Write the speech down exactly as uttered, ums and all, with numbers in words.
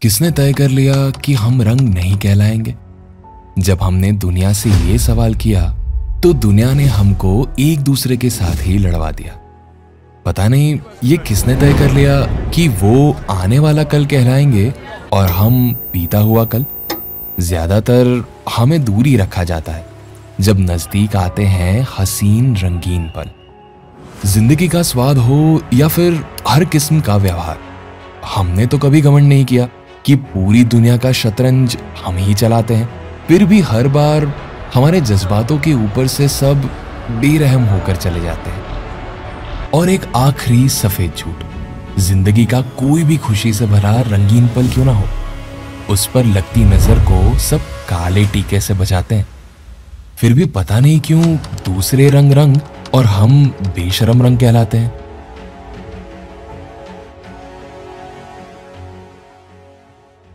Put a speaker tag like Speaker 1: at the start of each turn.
Speaker 1: किसने तय कर लिया कि हम रंग नहीं कहलाएंगे? जब हमने दुनिया से ये सवाल किया तो दुनिया ने हमको एक दूसरे के साथ ही लड़वा दिया। पता नहीं ये किसने तय कर लिया कि वो आने वाला कल कहलाएंगे और हम बीता हुआ कल। ज्यादातर हमें दूरी रखा जाता है जब नजदीक आते हैं हसीन रंगीन पल। जिंदगी का स्वाद हो या फिर हर किस्म का व्यवहार, हमने तो कभी घमंड नहीं किया कि पूरी दुनिया का शतरंज हम ही चलाते हैं। फिर भी हर बार हमारे जज्बातों के ऊपर से सब बेरहम होकर चले जाते हैं। और एक आखिरी सफेद झूठ, जिंदगी का कोई भी खुशी से भरा रंगीन पल क्यों ना हो, उस पर लगती नजर को सब काले टीके से बचाते हैं। फिर भी पता नहीं क्यों दूसरे रंग रंग और हम बेशरम रंग कहलाते हैं।